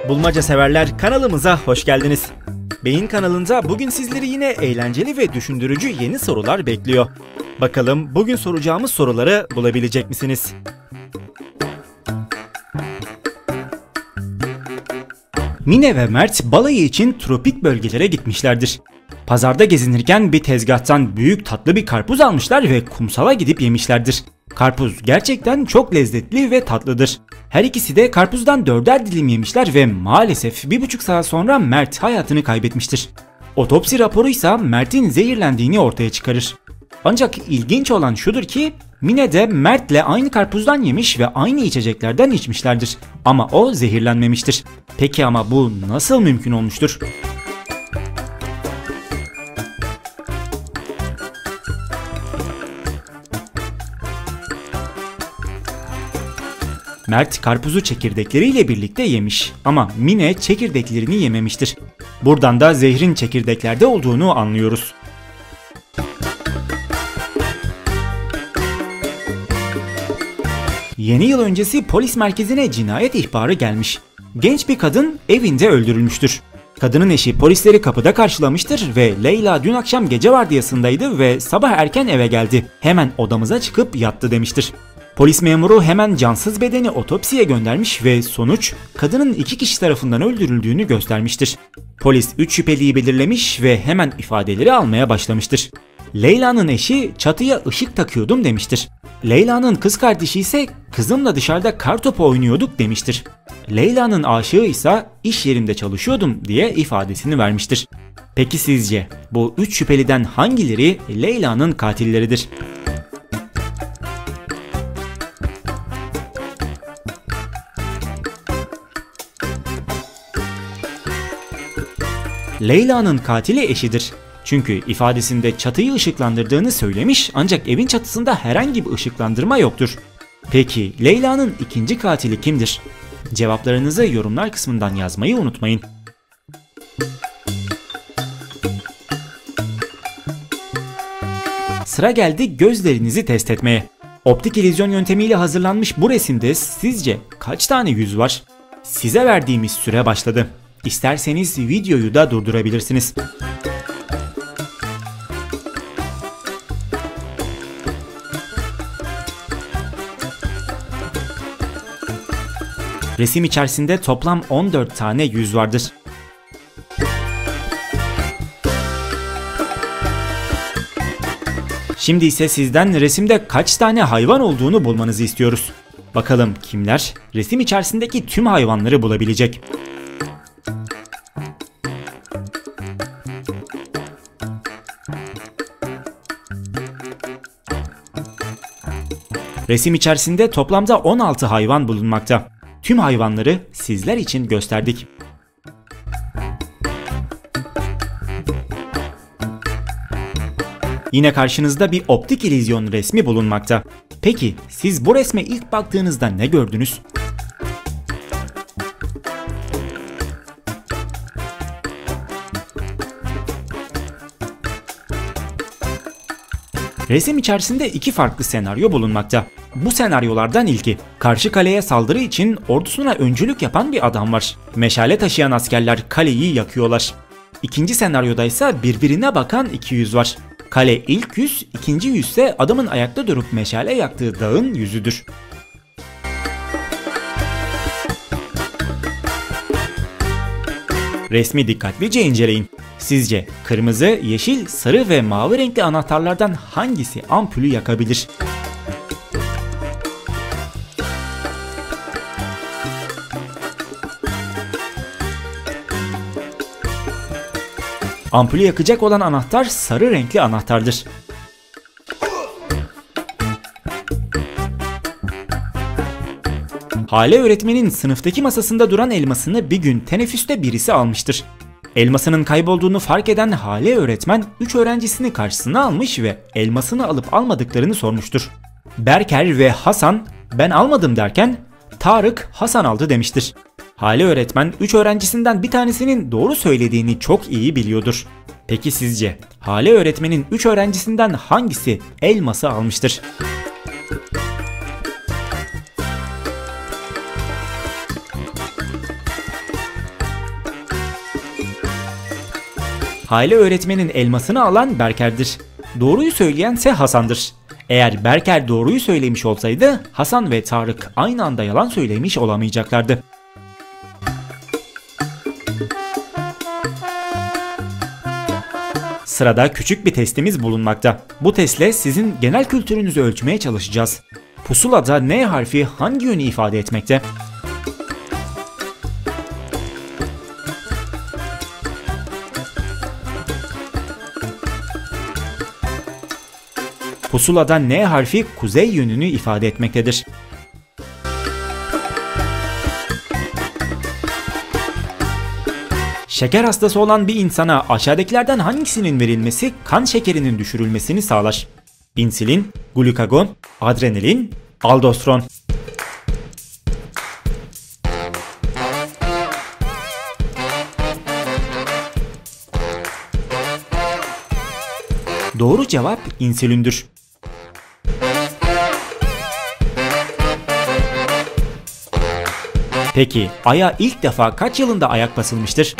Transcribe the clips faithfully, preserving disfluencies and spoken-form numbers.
Bulmaca severler, kanalımıza hoş geldiniz. Beyin kanalında bugün sizleri yine eğlenceli ve düşündürücü yeni sorular bekliyor. Bakalım bugün soracağımız soruları bulabilecek misiniz? Mine ve Mert balayı için tropik bölgelere gitmişlerdir. Pazarda gezinirken bir tezgahtan büyük tatlı bir karpuz almışlar ve kumsala gidip yemişlerdir. Karpuz gerçekten çok lezzetli ve tatlıdır. Her ikisi de karpuzdan dörder dilim yemişler ve maalesef bir buçuk saat sonra Mert hayatını kaybetmiştir. Otopsi raporu ise Mert'in zehirlendiğini ortaya çıkarır. Ancak ilginç olan şudur ki Mine de Mert'le aynı karpuzdan yemiş ve aynı içeceklerden içmişlerdir. Ama o zehirlenmemiştir. Peki ama bu nasıl mümkün olmuştur? Mert karpuzu çekirdekleriyle birlikte yemiş ama Mine çekirdeklerini yememiştir. Buradan da zehrin çekirdeklerde olduğunu anlıyoruz. Yeni yıl öncesi polis merkezine cinayet ihbarı gelmiş. Genç bir kadın evinde öldürülmüştür. Kadının eşi polisleri kapıda karşılamıştır ve Leyla dün akşam gece vardiyasındaydı ve sabah erken eve geldi. Hemen odamıza çıkıp yattı demiştir. Polis memuru hemen cansız bedeni otopsiye göndermiş ve sonuç kadının iki kişi tarafından öldürüldüğünü göstermiştir. Polis üç şüpheliyi belirlemiş ve hemen ifadeleri almaya başlamıştır. Leyla'nın eşi çatıya ışık takıyordum demiştir. Leyla'nın kız kardeşi ise kızımla dışarıda kartopu oynuyorduk demiştir. Leyla'nın aşığı ise iş yerinde çalışıyordum diye ifadesini vermiştir. Peki sizce bu üç şüpheliden hangileri Leyla'nın katilleridir? Leyla'nın katili eşidir. Çünkü ifadesinde çatıyı ışıklandırdığını söylemiş ancak evin çatısında herhangi bir ışıklandırma yoktur. Peki Leyla'nın ikinci katili kimdir? Cevaplarınızı yorumlar kısmından yazmayı unutmayın. Sıra geldi gözlerinizi test etmeye. Optik illüzyon yöntemiyle hazırlanmış bu resimde sizce kaç tane yüz var? Size verdiğimiz süre başladı. İsterseniz videoyu da durdurabilirsiniz. Resim içerisinde toplam on dört tane yüz vardır. Şimdi ise sizden resimde kaç tane hayvan olduğunu bulmanızı istiyoruz. Bakalım kimler resim içerisindeki tüm hayvanları bulabilecek? Resim içerisinde toplamda on altı hayvan bulunmakta. Tüm hayvanları sizler için gösterdik. Yine karşınızda bir optik illüzyon resmi bulunmakta. Peki siz bu resme ilk baktığınızda ne gördünüz? Resim içerisinde iki farklı senaryo bulunmakta. Bu senaryolardan ilki, karşı kaleye saldırı için ordusuna öncülük yapan bir adam var. Meşale taşıyan askerler kaleyi yakıyorlar. İkinci senaryoda ise birbirine bakan iki yüz var. Kale ilk yüz, ikinci yüz ise adamın ayakta durup meşale yaktığı dağın yüzüdür. Resmi dikkatlice inceleyin. Sizce kırmızı, yeşil, sarı ve mavi renkli anahtarlardan hangisi ampulü yakabilir? Ampulü yakacak olan anahtar sarı renkli anahtardır. Hale öğretmenin sınıftaki masasında duran elmasını bir gün teneffüste birisi almıştır. Elmasının kaybolduğunu fark eden Hale öğretmen üç öğrencisini karşısına almış ve elmasını alıp almadıklarını sormuştur. Berker ve Hasan ben almadım derken Tarık Hasan aldı demiştir. Hale öğretmen üç öğrencisinden bir tanesinin doğru söylediğini çok iyi biliyordur. Peki sizce Hale öğretmenin üç öğrencisinden hangisi elması almıştır? Hale öğretmenin elmasını alan Berker'dir. Doğruyu söyleyense Hasan'dır. Eğer Berker doğruyu söylemiş olsaydı Hasan ve Tarık aynı anda yalan söylemiş olamayacaklardı. Sırada küçük bir testimiz bulunmakta. Bu testle sizin genel kültürünüzü ölçmeye çalışacağız. Pusulada N harfi hangi yönü ifade etmekte? Pusulada N harfi kuzey yönünü ifade etmektedir. Şeker hastası olan bir insana aşağıdakilerden hangisinin verilmesi kan şekerinin düşürülmesini sağlar? İnsülin, glukagon, adrenalin, aldosteron. Doğru cevap insülündür. Peki Ay'a ilk defa kaç yılında ayak basılmıştır?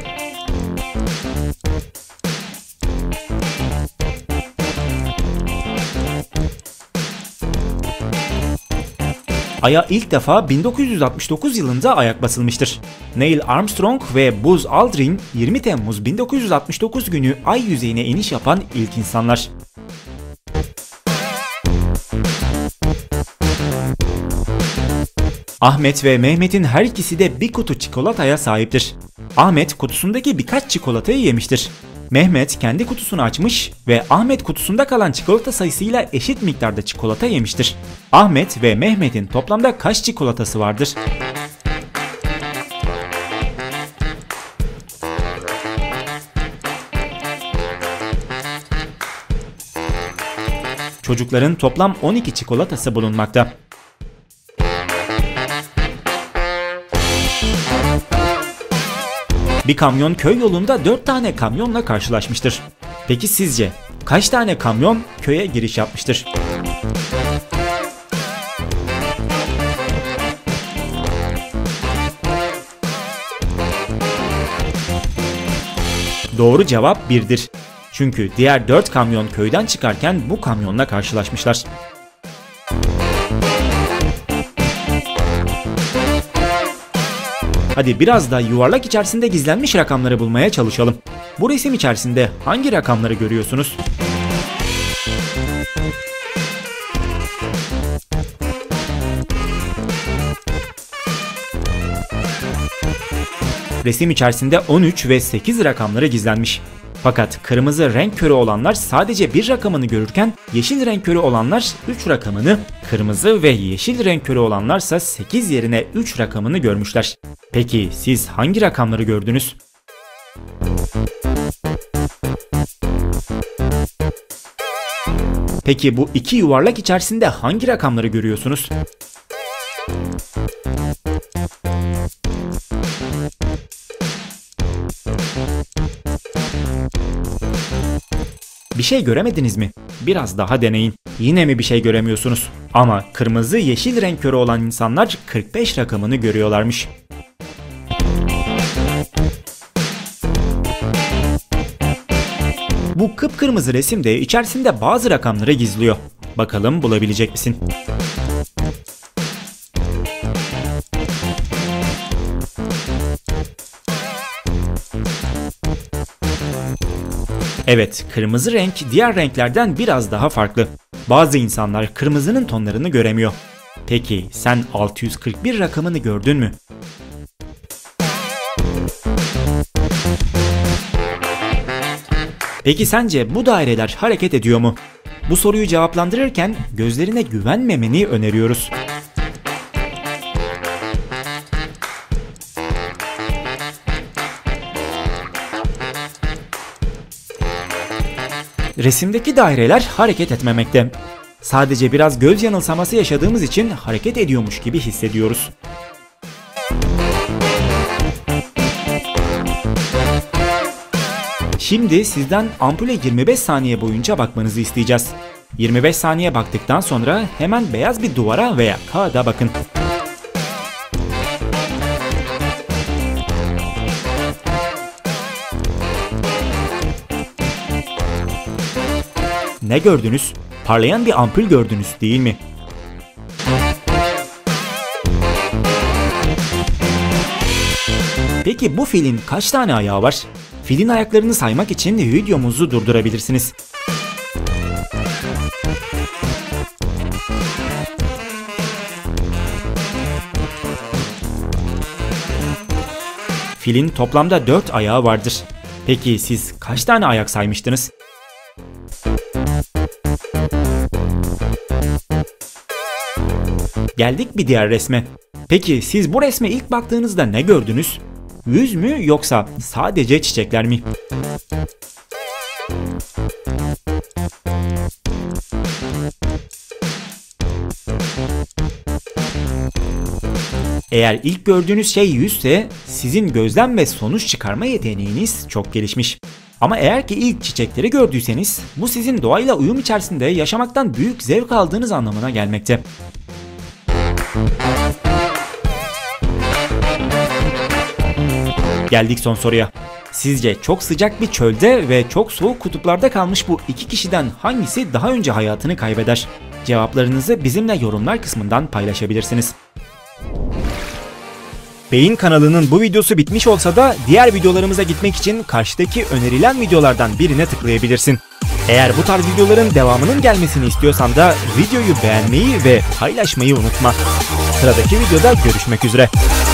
Ay'a ilk defa bin dokuz yüz altmış dokuz yılında ayak basılmıştır. Neil Armstrong ve Buzz Aldrin yirmi Temmuz bin dokuz yüz altmış dokuz günü Ay yüzeyine iniş yapan ilk insanlar. Ahmet ve Mehmet'in her ikisi de bir kutu çikolataya sahiptir. Ahmet kutusundaki birkaç çikolatayı yemiştir. Mehmet kendi kutusunu açmış ve Ahmet kutusunda kalan çikolata sayısıyla eşit miktarda çikolata yemiştir. Ahmet ve Mehmet'in toplamda kaç çikolatası vardır? Çocukların toplam on iki çikolatası bulunmakta. Bir kamyon köy yolunda dört tane kamyonla karşılaşmıştır. Peki sizce kaç tane kamyon köye giriş yapmıştır? Doğru cevap birdir. Çünkü diğer dört kamyon köyden çıkarken bu kamyonla karşılaşmışlar. Hadi biraz da yuvarlak içerisinde gizlenmiş rakamları bulmaya çalışalım. Bu resim içerisinde hangi rakamları görüyorsunuz? Resim içerisinde on üç ve sekiz rakamları gizlenmiş. Fakat kırmızı renk körü olanlar sadece bir rakamını görürken yeşil renk körü olanlar üç rakamını, kırmızı ve yeşil renk körü olanlarsa sekiz yerine üç rakamını görmüşler. Peki siz hangi rakamları gördünüz? Peki bu iki yuvarlak içerisinde hangi rakamları görüyorsunuz? Bir şey göremediniz mi? Biraz daha deneyin. Yine mi bir şey göremiyorsunuz? Ama kırmızı yeşil renk körü olan insanlar kırk beş rakamını görüyorlarmış. Bu kıpkırmızı resim de içerisinde bazı rakamları gizliyor. Bakalım bulabilecek misin? Evet, kırmızı renk diğer renklerden biraz daha farklı. Bazı insanlar kırmızının tonlarını göremiyor. Peki sen altı yüz kırk bir rakamını gördün mü? Peki sence bu daireler hareket ediyor mu? Bu soruyu cevaplandırırken gözlerine güvenmemeni öneriyoruz. Resimdeki daireler hareket etmemekte. Sadece biraz göz yanılsaması yaşadığımız için hareket ediyormuş gibi hissediyoruz. Şimdi sizden ampule yirmi beş saniye boyunca bakmanızı isteyeceğiz. yirmi beş saniye baktıktan sonra hemen beyaz bir duvara veya kağıda bakın. ne gördünüz? Parlayan bir ampul gördünüz değil mi? Peki bu filin kaç tane ayağı var? Filin ayaklarını saymak için videomuzu durdurabilirsiniz. Filin toplamda dört ayağı vardır. Peki siz kaç tane ayak saymıştınız? Geldik bir diğer resme. Peki siz bu resme ilk baktığınızda ne gördünüz? Yüz mü yoksa sadece çiçekler mi? Eğer ilk gördüğünüz şey yüzse sizin gözlem ve sonuç çıkarma yeteneğiniz çok gelişmiş. Ama eğer ki ilk çiçekleri gördüyseniz bu sizin doğayla uyum içerisinde yaşamaktan büyük zevk aldığınız anlamına gelmekte. Geldik son soruya. Sizce çok sıcak bir çölde ve çok soğuk kutuplarda kalmış bu iki kişiden hangisi daha önce hayatını kaybeder? Cevaplarınızı bizimle yorumlar kısmından paylaşabilirsiniz. Beyin kanalının bu videosu bitmiş olsa da diğer videolarımıza gitmek için karşıdaki önerilen videolardan birine tıklayabilirsin. Eğer bu tarz videoların devamının gelmesini istiyorsan da videoyu beğenmeyi ve paylaşmayı unutma. Sıradaki videoda görüşmek üzere.